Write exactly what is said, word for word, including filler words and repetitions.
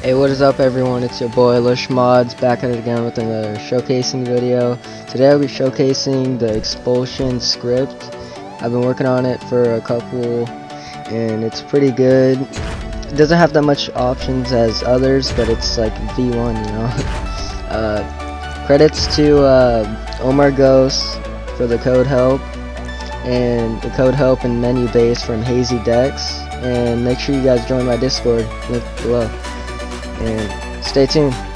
Hey, what is up everyone, it's your boy Lush Modz back at it again with another showcasing video. Today I'll be showcasing the Expulsion script. I've been working on it for a couple and it's pretty good. It doesn't have that much options as others, but it's like V one, you know. uh, credits to uh, ᴡɪᴛᴛᴇ for the code help, and the code help and menu base from Hazy Decks. And make sure you guys join my Discord, link below. And stay tuned.